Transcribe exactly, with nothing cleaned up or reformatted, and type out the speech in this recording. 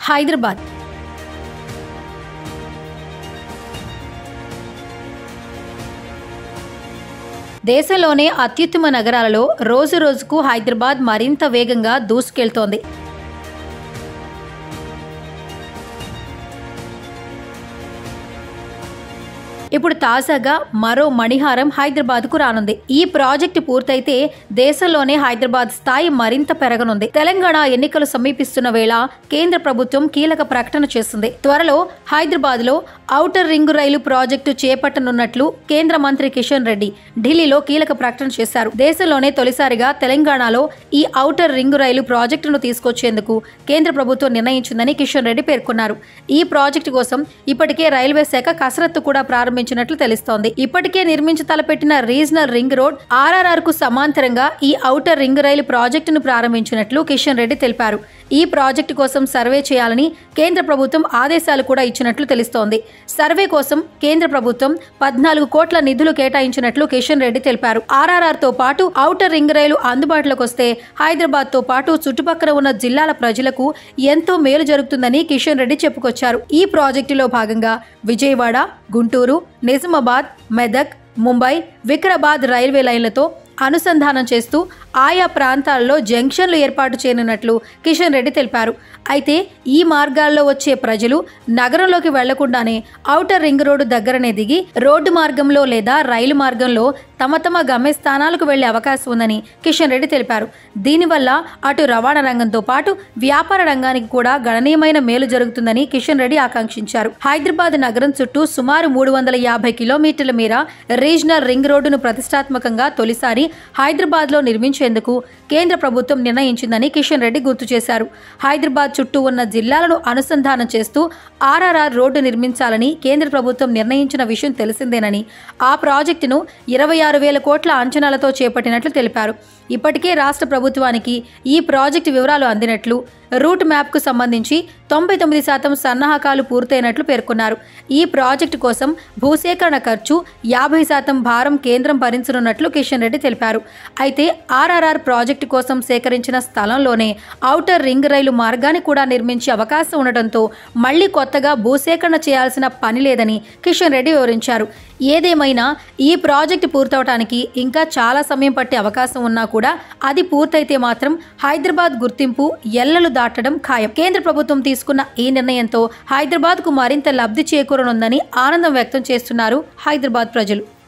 హైదరాబాద్ దేశంలోనే అత్యుత్తమ నగరాలలో రోజు రోజుకు హైదరాబాద్ మరింత వేగంగా దూసుకెళ్తోంది. ఇప్పుడు తాజాగా మరో మణిహారం హైదరాబాద్కు రానుంది. ఈ ప్రాజెక్టు పూర్తయితే దేశంలోనే హైదరాబాద్ స్థాయి మరింత పెరగనుంది. తెలంగాణ ఎన్నికలు సమీపిస్తున్న వేళ కేంద్ర ప్రభుత్వం కీలక ప్రకటన చేసింది. త్వరలో హైదరాబాద్ లో ఔటర్ రింగు రైలు ప్రాజెక్టు చేపట్టనున్నట్లు కేంద్ర మంత్రి కిషన్ రెడ్డి ఢిల్లీలో కీలక ప్రకటన చేశారు. దేశంలోనే తొలిసారిగా తెలంగాణలో ఈ ఔటర్ రింగు రైలు ప్రాజెక్టును తీసుకొచ్చేందుకు కేంద్ర ప్రభుత్వం నిర్ణయించిందని కిషన్ రెడ్డి పేర్కొన్నారు. ఈ ప్రాజెక్టు కోసం ఇప్పటికే రైల్వే శాఖ కసరత్తు కూడా ప్రారంభించారు ించినట్లు తెలుస్తోంది. ఇప్పటికే నిర్మించి తలపెట్టిన రీజనల్ రింగ్ రోడ్ ఆర్ఆర్ఆర్ కు సమాంతరంగా ఈ ఔటర్ రింగ్ రైలు ప్రాజెక్టును ప్రారంభించినట్లు కిషన్ రెడ్డి తెలిపారు. ఈ ప్రాజెక్టు కోసం సర్వే చేయాలని కేంద్ర ప్రభుత్వం ఆదేశాలు కూడా ఇచ్చినట్లు తెలుస్తోంది. సర్వే కోసం కేంద్ర ప్రభుత్వం పద్నాలుగు కోట్ల నిధులు కేటాయించినట్లు కిషన్ రెడ్డి తెలిపారు. ఆర్ఆర్ఆర్ తో పాటు ఔటర్ రింగ్ రైలు అందుబాటులోకి వస్తే హైదరాబాద్ తో పాటు చుట్టుపక్కల ఉన్న జిల్లాల ప్రజలకు ఎంతో మేలు జరుగుతుందని కిషన్ రెడ్డి చెప్పుకొచ్చారు. ఈ ప్రాజెక్టులో భాగంగా విజయవాడ, గుంటూరు, నిజామాబాద్, మెదక్, ముంబై, వికారాబాద్ రైల్వే లైన్లతో అనుసంధానం చేస్తూ ఆయా ప్రాంతాల్లో జంక్షన్లు ఏర్పాటు చేయనున్నట్లు కిషన్ రెడ్డి తెలిపారు. అయితే ఈ మార్గాల్లో వచ్చే ప్రజలు నగరంలోకి వెళ్లకుండానే ఔటర్ రింగ్ రోడ్డు దగ్గరనే దిగి రోడ్డు మార్గంలో లేదా రైలు మార్గంలో తమ తమ గమ్యస్థానాలకు వెళ్లే అవకాశం ఉందని కిషన్ రెడ్డి తెలిపారు. దీనివల్ల అటు రవాణా రంగంతో పాటు వ్యాపార రంగానికి కూడా గణనీయమైన మేలు జరుగుతుందని కిషన్ రెడ్డి ఆకాంక్షించారు. హైదరాబాద్ నగరం చుట్టూ సుమారు మూడు వందల యాభై కిలోమీటర్ల మేర రీజనల్ రింగ్ రోడ్డును ప్రతిష్టాత్మకంగా తొలిసారి హైదరాబాద్ లో నిర్మించేందుకు కేంద్ర ప్రభుత్వం నిర్ణయించిందని కిషన్ రెడ్డి గుర్తు చేశారు. హైదరాబాద్ చుట్టూ ఉన్న జిల్లాలను అనుసంధానం చేస్తూ ఆర్ఆర్ఆర్ రోడ్డు నిర్మించాలని కేంద్ర ప్రభుత్వం నిర్ణయించిన విషయం తెలిసిందేనని, ఆ ప్రాజెక్టును ఇరవై ఆరు వేల కోట్ల అంచనాలతో చేపట్టినట్లు తెలిపారు. ఇప్పటికే రాష్ట్ర ప్రభుత్వానికి ఈ ప్రాజెక్టు వివరాలు అందినట్లు, రూట్ మ్యాప్ కు సంబంధించి తొంభై తొమ్మిది శాతం సన్నాహకాలు పూర్తయినట్లు పేర్కొన్నారు. ఈ ప్రాజెక్టు కోసం భూసేకరణ ఖర్చు యాభై శాతం భారం కేంద్రం భరించనున్నట్లు కిషన్ రెడ్డి తెలిపారు. అయితే ఆర్ఆర్ఆర్ ప్రాజెక్టు కోసం సేకరించిన స్థలంలోనే ఔటర్ రింగ్ రైలు మార్గాన్ని కూడా నిర్మించే అవకాశం ఉండటంతో మళ్లీ కొత్తగా భూసేకరణ చేయాల్సిన పని లేదని కిషన్ రెడ్డి వివరించారు. ఏదేమైనా ఈ ప్రాజెక్టు పూర్తవటానికి ఇంకా చాలా సమయం పట్టే అవకాశం ఉన్నా కూడా అది పూర్తయితే మాత్రం హైదరాబాద్ గుర్తింపు ఎల్లలు దాటడం ఖాయం. కేంద్ర ప్రభుత్వం తీసుకున్న ఈ నిర్ణయంతో హైదరాబాద్ కు మరింత లబ్ధి చేకూరనుందని ఆనందం వ్యక్తం చేస్తున్నారు హైదరాబాద్ ప్రజలు.